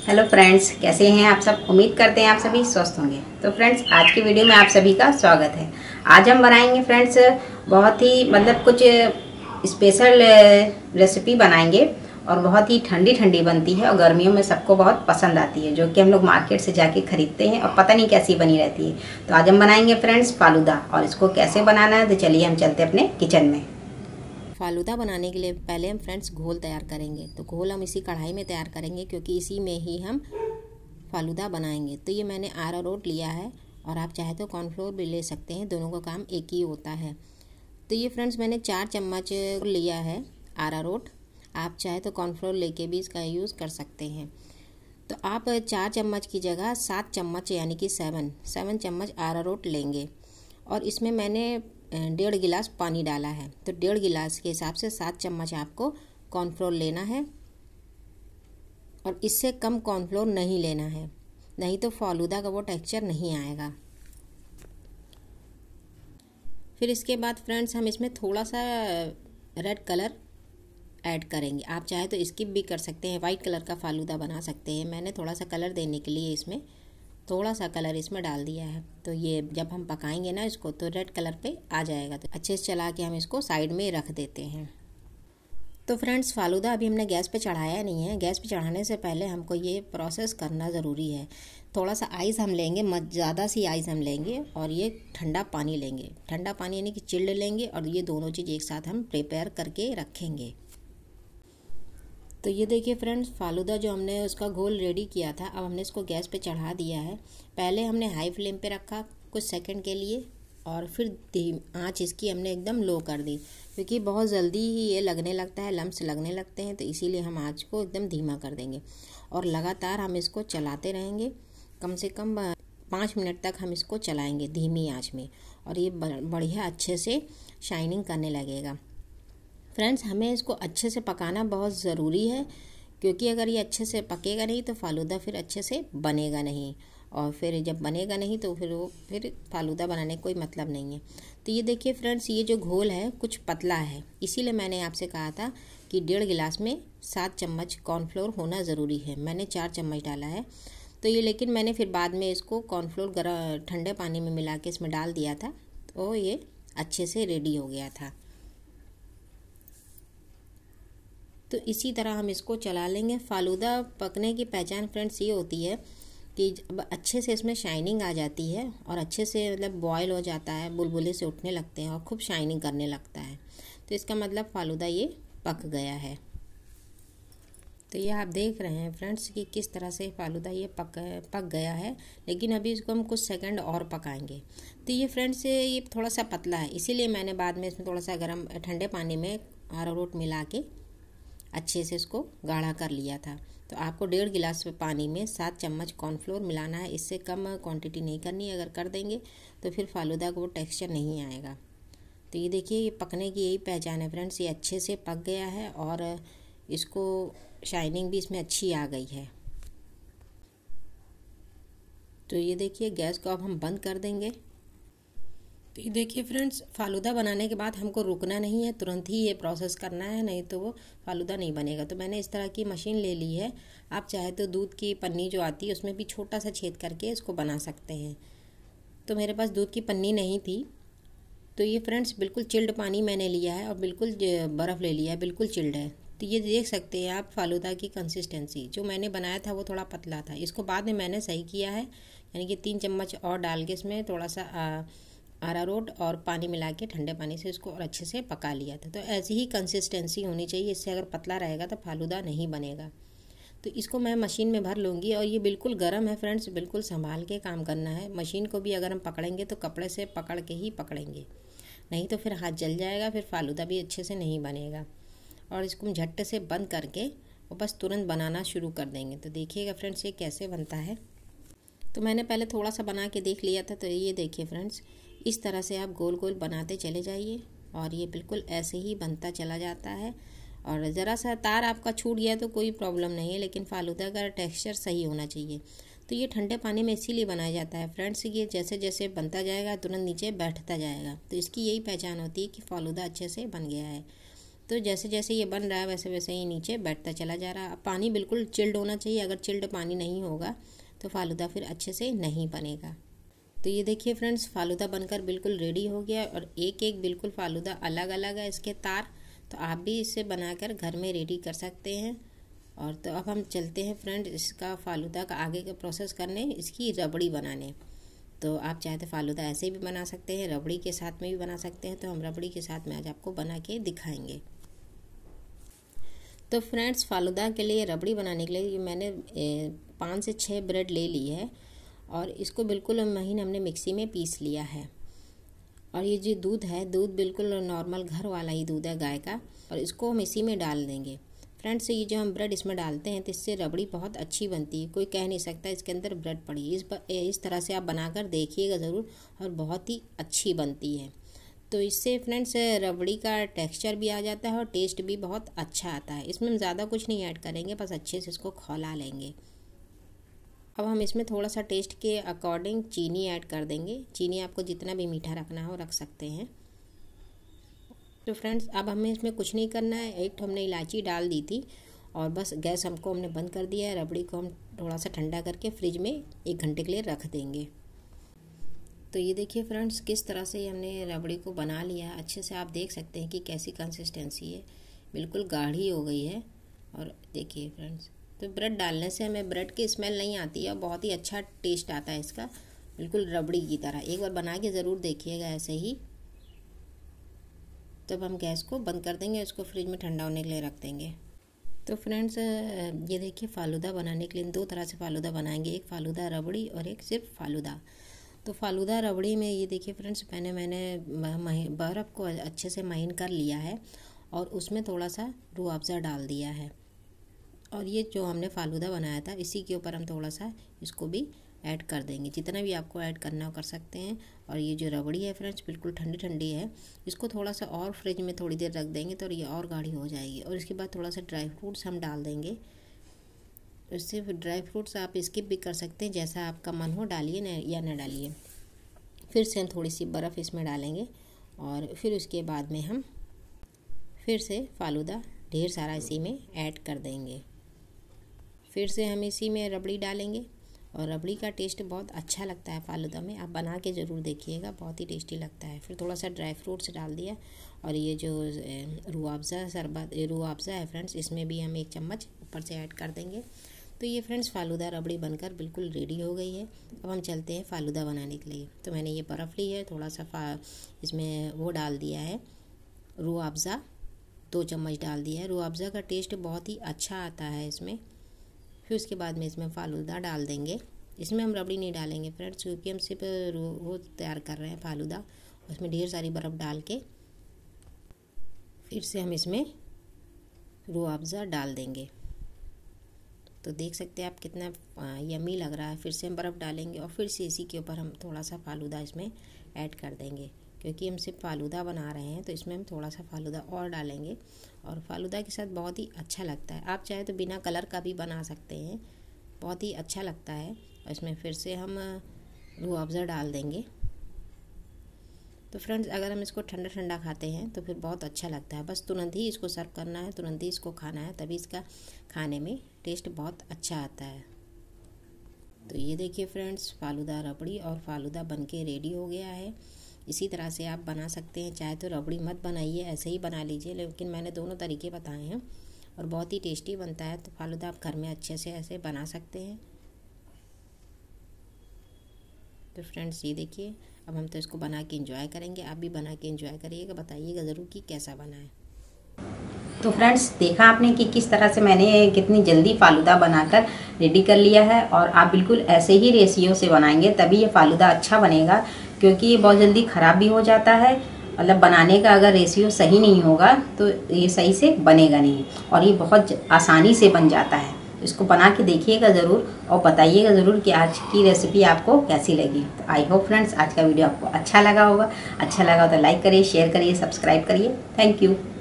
Hello friends, कैसे हैं आप सब। उम्मीद करते हैं आप सभी स्वस्थ होंगे। तो फ्रेंड्स, आज की वीडियो में आप सभी का स्वागत है। आज हम बनाएंगे फ्रेंड्स बहुत ही कुछ स्पेशल रेसिपी बनाएंगे और बहुत ही ठंडी ठंडी बनती है और गर्मियों में सबको बहुत पसंद आती है, जो कि हम लोग मार्केट से जाके खरीदते हैं और पता नहीं कैसी बनी रहती है। तो आज हम बनाएंगे फ्रेंड्स फालूदा, और इसको कैसे बनाना है तो चलिए हम चलते हैं अपने किचन में। फालूदा बनाने के लिए पहले हम फ्रेंड्स घोल तैयार करेंगे। तो घोल हम इसी कढ़ाई में तैयार करेंगे क्योंकि इसी में ही हम फालूदा बनाएंगे। तो ये मैंने अरारोट लिया है और आप चाहे तो कॉर्नफ्लोर भी ले सकते हैं, दोनों का काम एक ही होता है। तो ये फ्रेंड्स मैंने 4 चम्मच लिया है अरारोट। आप चाहे तो कॉर्नफ्लोर लेके भी इसका यूज़ कर सकते हैं। तो आप 4 चम्मच की जगह 7 चम्मच यानी कि 7 चम्मच अरारोट लेंगे। और इसमें मैंने 1.5 गिलास पानी डाला है। तो 1.5 गिलास के हिसाब से 7 चम्मच आपको कॉर्नफ्लोर लेना है और इससे कम कॉर्नफ्लोर नहीं लेना है, नहीं तो फालूदा का वो टेक्सचर नहीं आएगा। फिर इसके बाद फ्रेंड्स हम इसमें थोड़ा सा रेड कलर ऐड करेंगे। आप चाहे तो स्किप भी कर सकते हैं, वाइट कलर का फालूदा बना सकते हैं। मैंने थोड़ा सा कलर देने के लिए इसमें थोड़ा सा कलर इसमें डाल दिया है। तो ये जब हम पकाएंगे ना इसको तो रेड कलर पे आ जाएगा। तो अच्छे से चला के हम इसको साइड में रख देते हैं। तो फ्रेंड्स, फालूदा अभी हमने गैस पे चढ़ाया नहीं है। गैस पे चढ़ाने से पहले हमको ये प्रोसेस करना ज़रूरी है। थोड़ा सा आइस हम लेंगे, ज़्यादा सी आइस हम लेंगे और ये ठंडा पानी लेंगे। ठंडा पानी यानी कि चिल्ड लेंगे और ये दोनों चीज़ एक साथ हम प्रिपेयर करके रखेंगे। तो ये देखिए फ्रेंड्स, फालूदा जो हमने उसका घोल रेडी किया था, अब हमने इसको गैस पे चढ़ा दिया है। पहले हमने हाई फ्लेम पे रखा कुछ सेकंड के लिए और फिर आंच इसकी हमने एकदम लो कर दी, क्योंकि बहुत जल्दी ही ये लगने लगता है, लम्स लगने लगते हैं। तो इसीलिए हम आंच को एकदम धीमा कर देंगे और लगातार हम इसको चलाते रहेंगे। कम से कम 5 मिनट तक हम इसको चलाएँगे धीमी आँच में और ये बढ़िया अच्छे से शाइनिंग करने लगेगा। फ्रेंड्स, हमें इसको अच्छे से पकाना बहुत ज़रूरी है, क्योंकि अगर ये अच्छे से पकेगा नहीं तो फालूदा फिर अच्छे से बनेगा नहीं, और फिर जब बनेगा नहीं तो फिर फालूदा बनाने का कोई मतलब नहीं है। तो ये देखिए फ्रेंड्स, ये जो घोल है कुछ पतला है, इसीलिए मैंने आपसे कहा था कि 1.5 गिलास में 7 चम्मच कॉर्नफ्लोर होना ज़रूरी है। मैंने 4 चम्मच डाला है। तो ये लेकिन मैंने फिर बाद में इसको कॉर्नफ्लोर ठंडे पानी में मिला के इसमें डाल दिया था, तो ये अच्छे से रेडी हो गया था। तो इसी तरह हम इसको चला लेंगे। फालूदा पकने की पहचान फ्रेंड्स ये होती है कि जब अच्छे से इसमें शाइनिंग आ जाती है और अच्छे से बॉयल हो जाता है, बुलबुले से उठने लगते हैं और खूब शाइनिंग करने लगता है, तो इसका मतलब फालूदा ये पक गया है। तो ये आप देख रहे हैं फ्रेंड्स कि किस तरह से फालूदा ये पक गया है। लेकिन अभी इसको हम कुछ सेकंड और पकाएंगे। तो ये फ्रेंड्स ये थोड़ा सा पतला है, इसीलिए मैंने बाद में इसमें थोड़ा सा गर्म ठंडे पानी में अरारोट मिला के अच्छे से इसको गाढ़ा कर लिया था। तो आपको 1.5 गिलास पानी में 7 चम्मच कॉर्नफ्लोर मिलाना है, इससे कम क्वांटिटी नहीं करनी। अगर कर देंगे तो फिर फालूदा का वो टेक्सचर नहीं आएगा। तो ये देखिए, ये पकने की यही पहचान है फ्रेंड्स, ये अच्छे से पक गया है और इसको शाइनिंग भी इसमें अच्छी आ गई है। तो ये देखिए, गैस को अब हम बंद कर देंगे। तो ये देखिए फ्रेंड्स, फालूदा बनाने के बाद हमको रुकना नहीं है, तुरंत ही ये प्रोसेस करना है, नहीं तो वो फालूदा नहीं बनेगा। तो मैंने इस तरह की मशीन ले ली है। आप चाहे तो दूध की पन्नी जो आती है उसमें भी छोटा सा छेद करके इसको बना सकते हैं। तो मेरे पास दूध की पन्नी नहीं थी। तो ये फ्रेंड्स बिल्कुल चिल्ड पानी मैंने लिया है और बिल्कुल बर्फ़ ले लिया है, बिल्कुल चिल्ड है। तो ये देख सकते हैं आप फालूदा की कंसिस्टेंसी। जो मैंने बनाया था वो थोड़ा पतला था, इसको बाद में मैंने सही किया है, यानी कि 3 चम्मच और डाल के इसमें थोड़ा सा अरारोट और पानी मिला के ठंडे पानी से इसको और अच्छे से पका लिया था। तो ऐसी ही कंसिस्टेंसी होनी चाहिए, इससे अगर पतला रहेगा तो फालूदा नहीं बनेगा। तो इसको मैं मशीन में भर लूँगी और ये बिल्कुल गर्म है फ्रेंड्स, बिल्कुल संभाल के काम करना है। मशीन को भी अगर हम पकड़ेंगे तो कपड़े से पकड़ के ही पकड़ेंगे, नहीं तो फिर हाथ जल जाएगा, फिर फालूदा भी अच्छे से नहीं बनेगा। और इसको हम झट्ट से बंद करके और बस तुरंत बनाना शुरू कर देंगे। तो देखिएगा फ्रेंड्स ये कैसे बनता है। तो मैंने पहले थोड़ा सा बना के देख लिया था। तो ये देखिए फ्रेंड्स, इस तरह से आप गोल गोल बनाते चले जाइए और ये बिल्कुल ऐसे ही बनता चला जाता है। और ज़रा सा तार आपका छूट गया तो कोई प्रॉब्लम नहीं है, लेकिन फालूदा का टेक्सचर सही होना चाहिए। तो ये ठंडे पानी में इसीलिए बनाया जाता है फ्रेंड्स, ये जैसे जैसे बनता जाएगा तुरंत नीचे बैठता जाएगा। तो इसकी यही पहचान होती है कि फालूदा अच्छे से बन गया है। तो जैसे जैसे ये बन रहा है वैसे वैसे ही नीचे बैठता चला जा रहा है। पानी बिल्कुल चिल्ड होना चाहिए, अगर चिल्ड पानी नहीं होगा तो फालूदा फिर अच्छे से नहीं बनेगा। तो ये देखिए फ्रेंड्स, फालूदा बनकर बिल्कुल रेडी हो गया और एक एक बिल्कुल फालूदा अलग अलग है इसके तार। तो आप भी इसे बनाकर घर में रेडी कर सकते हैं। और तो अब हम चलते हैं फ्रेंड इसका फालूदा का आगे का प्रोसेस करने, इसकी रबड़ी बनाने। तो आप चाहे तो फालूदा ऐसे भी बना सकते हैं, रबड़ी के साथ में भी बना सकते हैं। तो हम रबड़ी के साथ में आज आपको बना के दिखाएंगे। तो फ्रेंड्स, फालूदा के लिए रबड़ी बनाने के लिए मैंने 5 से 6 ब्रेड ले ली है और इसको बिल्कुल महीन हमने मिक्सी में पीस लिया है। और ये जो दूध है, दूध बिल्कुल नॉर्मल घर वाला ही दूध है गाय का, और इसको हम इसी में डाल देंगे। फ्रेंड्स, ये जो हम ब्रेड इसमें डालते हैं तो इससे रबड़ी बहुत अच्छी बनती है, कोई कह नहीं सकता इसके अंदर ब्रेड पड़ी। इस तरह से आप बनाकर देखिएगा ज़रूर, और बहुत ही अच्छी बनती है। तो इससे फ्रेंड्स रबड़ी का टेक्सचर भी आ जाता है और टेस्ट भी बहुत अच्छा आता है। इसमें हम ज़्यादा कुछ नहीं ऐड करेंगे, बस अच्छे से इसको खौला लेंगे। अब हम इसमें थोड़ा सा टेस्ट के अकॉर्डिंग चीनी ऐड कर देंगे। चीनी आपको जितना भी मीठा रखना हो रख सकते हैं। तो फ्रेंड्स, अब हमें इसमें कुछ नहीं करना है। एक हमने इलायची डाल दी थी और बस गैस हमने बंद कर दिया है। रबड़ी को हम थोड़ा सा ठंडा करके फ्रिज में 1 घंटे के लिए रख देंगे। तो ये देखिए फ्रेंड्स, किस तरह से हमने रबड़ी को बना लिया है। अच्छे से आप देख सकते हैं कि कैसी कंसिस्टेंसी है, बिल्कुल गाढ़ी हो गई है। और देखिए फ्रेंड्स, तो ब्रेड डालने से हमें ब्रेड की स्मेल नहीं आती है और बहुत ही अच्छा टेस्ट आता है इसका, बिल्कुल रबड़ी की तरह। एक बार बना के ज़रूर देखिएगा ऐसे ही। तब हम गैस को बंद कर देंगे, इसको फ्रिज में ठंडा होने के लिए रख देंगे। तो फ्रेंड्स, ये देखिए फालूदा बनाने के लिए 2 तरह से फालूदा बनाएंगे, एक फालूदा रबड़ी और एक सिर्फ फालूदा। तो फालूदा रबड़ी में ये देखिए फ्रेंड्स, मैंने बर्फ़ को अच्छे से महीन कर लिया है और उसमें थोड़ा सा रूह अफ़ज़ा डाल दिया है। और ये जो हमने फालूदा बनाया था इसी के ऊपर हम थोड़ा सा इसको भी ऐड कर देंगे। जितना भी आपको ऐड करना हो कर सकते हैं। और ये जो रबड़ी है फ्रेंड्स, बिल्कुल ठंडी ठंडी है। इसको थोड़ा सा और फ्रिज में थोड़ी देर रख देंगे तो ये और गाढ़ी हो जाएगी। और इसके बाद थोड़ा सा ड्राई फ्रूट्स हम डाल देंगे। इससे ड्राई फ्रूट्स आप स्किप भी कर सकते हैं, जैसा आपका मन हो डालिए या ना डालिए। फिर से हम थोड़ी सी बर्फ़ इसमें डालेंगे और फिर उसके बाद में हम फिर से फालूदा ढेर सारा इसी में ऐड कर देंगे। फिर से हम इसी में रबड़ी डालेंगे और रबड़ी का टेस्ट बहुत अच्छा लगता है फालूदा में। आप बना के ज़रूर देखिएगा, बहुत ही टेस्टी लगता है। फिर थोड़ा सा ड्राई फ्रूट्स डाल दिया और ये जो रूह अफ़ज़ा है फ्रेंड्स, इसमें भी हम 1 चम्मच ऊपर से ऐड कर देंगे। तो ये फ्रेंड्स फालूदा रबड़ी बनकर बिल्कुल रेडी हो गई है। अब हम चलते हैं फालूदा बनाने के लिए। तो मैंने ये बर्फ़ ली है, थोड़ा सा इसमें वो डाल दिया है रूह अफ़ज़ा, 2 चम्मच डाल दिया है। रूह अफ़ज़ा का टेस्ट बहुत ही अच्छा आता है इसमें। फिर उसके बाद में इसमें फालूदा डाल देंगे। इसमें हम रबड़ी नहीं डालेंगे फ्रेंड्स, क्योंकि हम सिर्फ वो तैयार कर रहे हैं फालूदा। उसमें ढेर सारी बर्फ़ डाल के फिर से हम इसमें रूह अफ़ज़ा डाल देंगे। तो देख सकते हैं आप कितना यम्मी लग रहा है। फिर से हम बर्फ़ डालेंगे और फिर से इसी के ऊपर हम थोड़ा सा फालूदा इसमें ऐड कर देंगे, क्योंकि हम सिर्फ फालूदा बना रहे हैं। तो इसमें हम थोड़ा सा फालूदा और डालेंगे और फालूदा के साथ बहुत ही अच्छा लगता है। आप चाहे तो बिना कलर का भी बना सकते हैं, बहुत ही अच्छा लगता है। और इसमें फिर से हम रूह अफ़ज़ा डाल देंगे। तो फ्रेंड्स, अगर हम इसको ठंडा ठंडा खाते हैं तो फिर बहुत अच्छा लगता है। बस तुरंत ही इसको सर्व करना है, तुरंत ही इसको खाना है, तभी इसका खाने में टेस्ट बहुत अच्छा आता है। तो ये देखिए फ्रेंड्स, फालूदा रबड़ी और फालूदा बनके रेडी हो गया है। इसी तरह से आप बना सकते हैं। चाहे तो रबड़ी मत बनाइए, ऐसे ही बना लीजिए, लेकिन मैंने दोनों तरीके बताए हैं और बहुत ही टेस्टी बनता है। तो फालूदा आप घर में अच्छे से ऐसे बना सकते हैं। तो फ्रेंड्स, ये देखिए, अब हम तो इसको बना के एंजॉय करेंगे। आप भी बना के एंजॉय करिएगा, बताइएगा ज़रूर कि कैसा बना है। तो फ्रेंड्स, देखा आपने कि किस तरह से मैंने कितनी जल्दी फालूदा बनाकर रेडी कर लिया है। और आप बिल्कुल ऐसे ही रेसियो से बनाएंगे तभी ये फालूदा अच्छा बनेगा, क्योंकि ये बहुत जल्दी ख़राब भी हो जाता है। मतलब बनाने का अगर रेशियो सही नहीं होगा तो ये सही से बनेगा नहीं, और ये बहुत आसानी से बन जाता है। इसको बना के देखिएगा ज़रूर और बताइएगा ज़रूर कि आज की रेसिपी आपको कैसी लगी। तो आई होप फ्रेंड्स आज का वीडियो आपको अच्छा लगा होगा। अच्छा लगा तो लाइक करिए, शेयर करिए, सब्सक्राइब करिए। Thank you.